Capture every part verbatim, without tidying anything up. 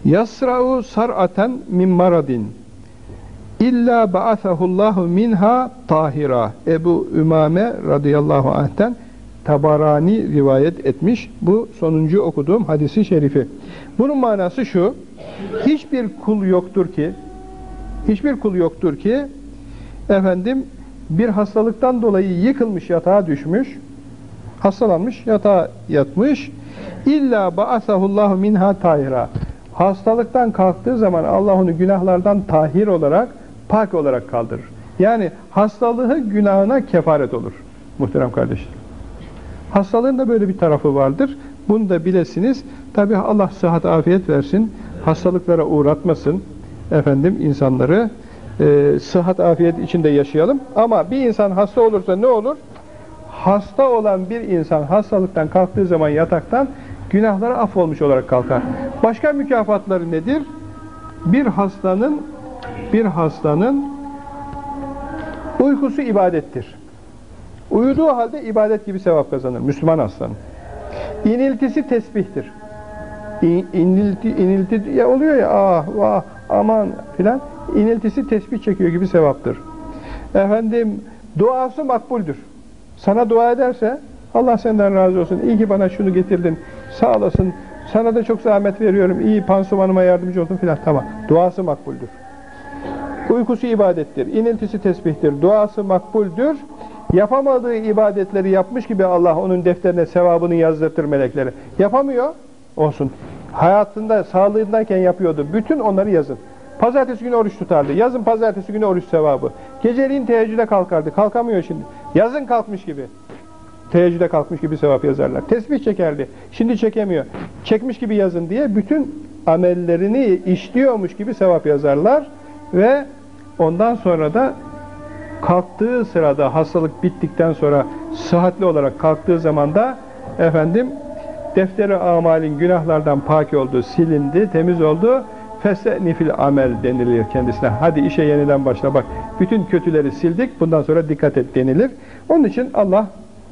Yasra'u sar'aten min maradin illa ba'athahullahu minha tahira. Ebu Ümame radıyallahu anh'ten Tabarani rivayet etmiş. Bu sonuncu okuduğum hadisi şerifi. Bunun manası şu: hiçbir kul yoktur ki hiçbir kul yoktur ki efendim bir hastalıktan dolayı yıkılmış, yatağa düşmüş, hastalanmış, yatağa yatmış, illa ba'asahullahu minha tahira. Hastalıktan kalktığı zaman Allah onu günahlardan tahir olarak, pak olarak kaldırır. Yani hastalığı günahına kefaret olur muhterem kardeşler. Hastalığın da böyle bir tarafı vardır. Bunu da bilesiniz. Tabi Allah sıhhat afiyet versin. Hastalıklara uğratmasın. Efendim insanları e, sıhhat afiyet içinde yaşayalım. Ama bir insan hasta olursa ne olur? Hasta olan bir insan hastalıktan kalktığı zaman yataktan günahları affolmuş olarak kalkar. Başka mükafatları nedir? Bir hastanın bir hastanın uykusu ibadettir. Uyuduğu halde ibadet gibi sevap kazanır Müslüman hastanın. İniltisi tesbihtir. İn, inilti, inilti ya oluyor ya, ah vah aman filan, iniltisi tesbih çekiyor gibi sevaptır. Efendim duası makbuldür. Sana dua ederse Allah senden razı olsun, iyi ki bana şunu getirdin, sağ olasın, sana da çok zahmet veriyorum, iyi pansumanıma yardımcı oldun filan, tamam. Duası makbuldür. Uykusu ibadettir, iniltisi tesbihtir, duası makbuldür. Yapamadığı ibadetleri yapmış gibi Allah onun defterine sevabını yazdırtır melekleri. Yapamıyor, olsun. Hayatında, sağlığındayken yapıyordu. Bütün onları yazın. Pazartesi günü oruç tutardı. Yazın pazartesi günü oruç sevabı. Geceliğin teheccüde kalkardı. Kalkamıyor şimdi. Yazın kalkmış gibi. Teheccüde kalkmış gibi sevap yazarlar. Tesbih çekerdi. Şimdi çekemiyor. Çekmiş gibi yazın diye bütün amellerini işliyormuş gibi sevap yazarlar ve ondan sonra da kalktığı sırada, hastalık bittikten sonra sıhhatli olarak kalktığı zaman da efendim defteri amalin günahlardan pak oldu, silindi, temiz oldu. Fesenifil amel denilir kendisine. Hadi işe yeniden başla bak. Bütün kötüleri sildik. Bundan sonra dikkat et denilir. Onun için Allah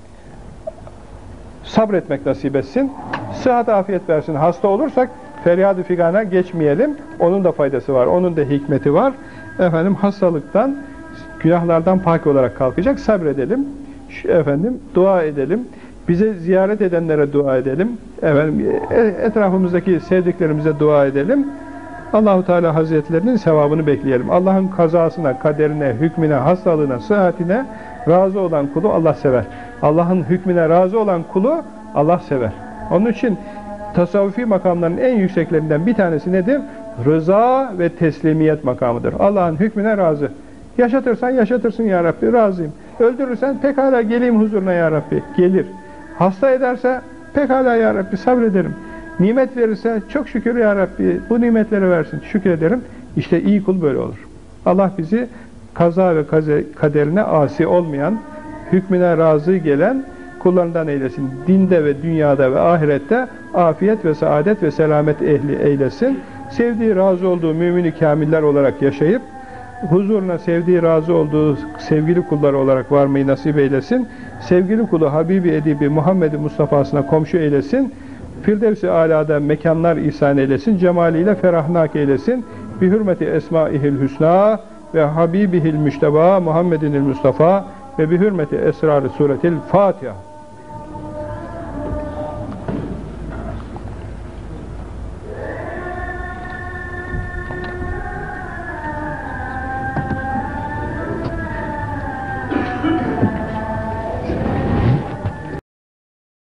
sabretmek nasip etsin. Sıhhat afiyet versin. Hasta olursak feryad-ı figana geçmeyelim. Onun da faydası var. Onun da hikmeti var. Efendim hastalıktan, günahlardan pak olarak kalkacak. Sabredelim. Efendim dua edelim. Bize ziyaret edenlere dua edelim. Efendim etrafımızdaki sevdiklerimize dua edelim. Allah-u Teala Hazretlerinin sevabını bekleyelim. Allah'ın kazasına, kaderine, hükmüne, hastalığına, sıhhatine razı olan kulu Allah sever. Allah'ın hükmüne razı olan kulu Allah sever. Onun için tasavvufi makamların en yükseklerinden bir tanesi nedir? Rıza ve teslimiyet makamıdır. Allah'ın hükmüne razı. Yaşatırsan yaşatırsın ya Rabbi, razıyım. Öldürürsen pekala geleyim huzuruna ya Rabbi, gelir. Hasta ederse pekala ya Rabbi, sabrederim. Nimet verirse çok şükür ya Rabbi, bu nimetleri versin, şükrederim. İşte iyi kul böyle olur. Allah bizi kaza ve kaderine asi olmayan, hükmüne razı gelen kullarından eylesin. Dinde ve dünyada ve ahirette afiyet ve saadet ve selamet ehli eylesin. Sevdiği, razı olduğu mümin-i kamiller olarak yaşayıp, huzuruna sevdiği, razı olduğu sevgili kulları olarak varmayı nasip eylesin. Sevgili kulu Habibi Edibi Muhammed-i Mustafa'sına komşu eylesin. Firdevs-i Alâ'da mekanlar ihsan eylesin. Cemaliyle ferahnak eylesin. Bi hürmeti esmaihil hüsnâ ve habibihil müştebâ Muhammedinil Mustafa ve bi hürmeti esrar-ı suretil Fatiha.